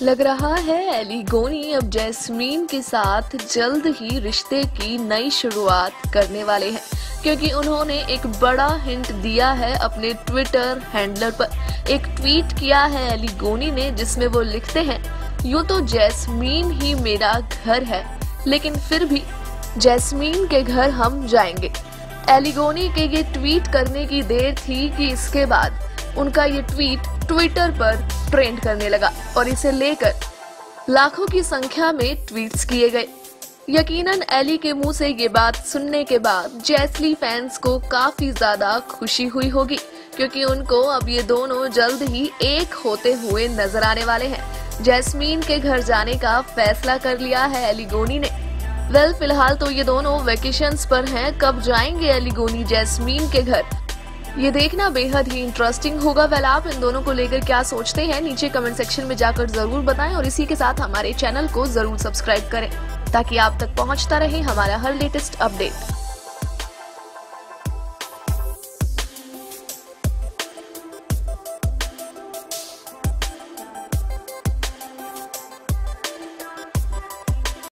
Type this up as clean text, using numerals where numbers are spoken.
लग रहा है एली गोनी अब जैस्मीन के साथ जल्द ही रिश्ते की नई शुरुआत करने वाले हैं, क्योंकि उन्होंने एक बड़ा हिंट दिया है अपने ट्विटर हैंडलर पर। एक ट्वीट किया है एली गोनी ने, जिसमें वो लिखते हैं, यूं तो जैस्मीन ही मेरा घर है, लेकिन फिर भी जैस्मीन के घर हम जाएंगे। एली गोनी के ये ट्वीट करने की देर थी कि इसके बाद उनका ये ट्वीट ट्विटर पर ट्रेंड करने लगा और इसे लेकर लाखों की संख्या में ट्वीट्स किए गए। यकीनन एली के मुंह से ये बात सुनने के बाद जैस्ली फैंस को काफी ज्यादा खुशी हुई होगी, क्योंकि उनको अब ये दोनों जल्द ही एक होते हुए नजर आने वाले हैं। जैस्मीन के घर जाने का फैसला कर लिया है एली गोनी ने। फिलहाल तो ये दोनों वेकेशंस पर हैं। कब जाएंगे एली गोनी जैस्मीन के घर, ये देखना बेहद ही इंटरेस्टिंग होगा। आप इन दोनों को लेकर क्या सोचते हैं, नीचे कमेंट सेक्शन में जाकर जरूर बताएं और इसी के साथ हमारे चैनल को जरूर सब्सक्राइब करें, ताकि आप तक पहुंचता रहे हमारा हर लेटेस्ट अपडेट।